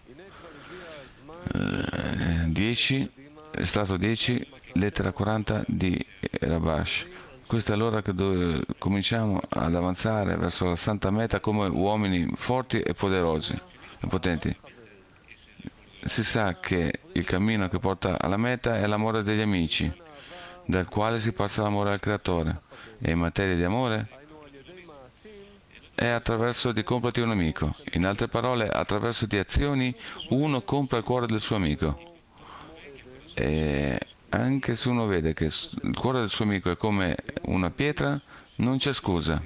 10, stato 10, lettera 40 di Rabash. Questo è l'ora che cominciamo ad avanzare verso la santa meta come uomini forti e poderosi e potenti. Si sa che il cammino che porta alla meta è l'amore degli amici, dal quale si passa all'amore al creatore. E in materia di amore è attraverso di comprati un amico. In altre parole, attraverso di azioni uno compra il cuore del suo amico. E anche se uno vede che il cuore del suo amico è come una pietra, non c'è scusa.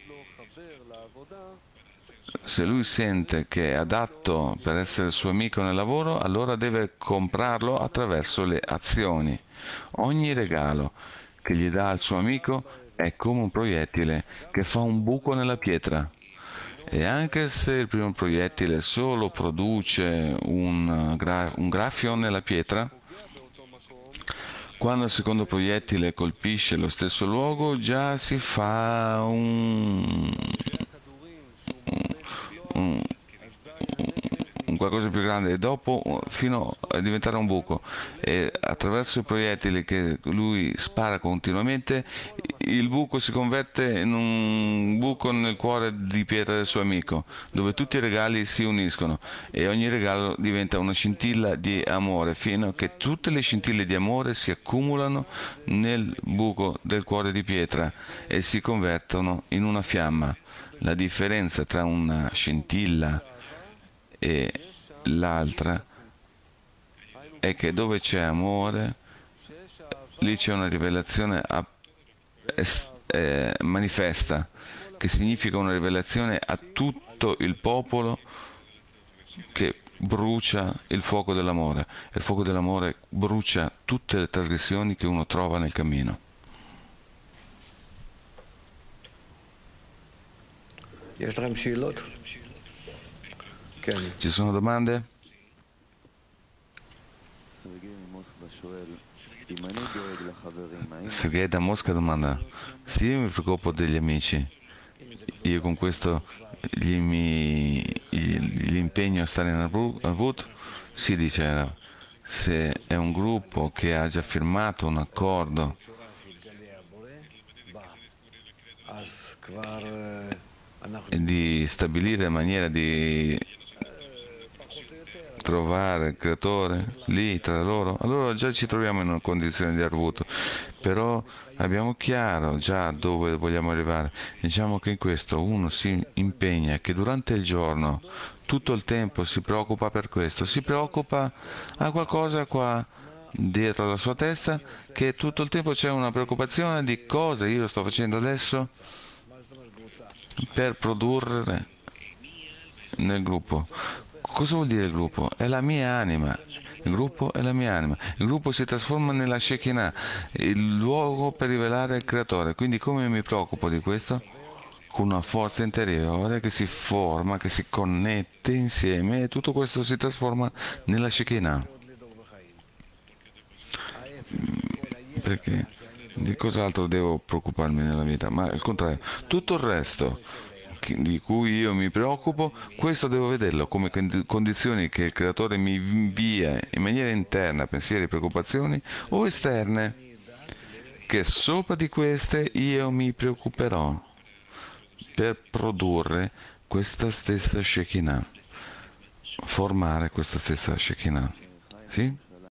Se lui sente che è adatto per essere suo amico nel lavoro, allora deve comprarlo attraverso le azioni. Ogni regalo che gli dà al suo amico è come un proiettile che fa un buco nella pietra. E anche se il primo proiettile solo produce un graffio nella pietra, quando il secondo proiettile colpisce lo stesso luogo, già si fa un, un qualcosa di più grande e dopo fino a diventare un buco, e attraverso i proiettili che lui spara continuamente il buco si converte in un buco nel cuore di pietra del suo amico, dove tutti i regali si uniscono e ogni regalo diventa una scintilla di amore, fino a che tutte le scintille di amore si accumulano nel buco del cuore di pietra e si convertono in una fiamma. La differenza tra una scintilla e l'altra è che dove c'è amore, lì c'è una rivelazione manifesta, che significa una rivelazione a tutto il popolo che brucia il fuoco dell'amore. E il fuoco dell'amore brucia tutte le trasgressioni che uno trova nel cammino. יש לכם שאלות? כן. Ci sono domande? Sergei da Mosca domanda: se io mi preoccupo degli amici, io con questo gli impegno a stare in Arvut? Si dice, se è un gruppo che ha già firmato un accordo אז כבר אנחנו di stabilire maniera di trovare il creatore lì tra loro, allora già ci troviamo in una condizione di arvuto, però abbiamo chiaro già dove vogliamo arrivare. Diciamo che in questo uno si impegna, che durante il giorno tutto il tempo si preoccupa per questo, si preoccupa, ha qualcosa qua dietro la sua testa, che tutto il tempo c'è una preoccupazione di cosa io sto facendo adesso per produrre nel gruppo. Cosa vuol dire il gruppo? È la mia anima. Il gruppo è la mia anima. Il gruppo si trasforma nella Shekinah, il luogo per rivelare il creatore. Quindi come mi preoccupo di questo? Con una forza interiore che si forma, che si connette insieme, e tutto questo si trasforma nella Shekinah. עוד לדור בחיים. Perché di cos'altro devo preoccuparmi nella vita? Ma al contrario, tutto il resto di cui io mi preoccupo, questo devo vederlo come condizioni che il creatore mi invia in maniera interna, pensieri, preoccupazioni, o esterne, che sopra di queste io mi preoccuperò per produrre questa stessa Shekinah, formare questa stessa Shekinah. Sì?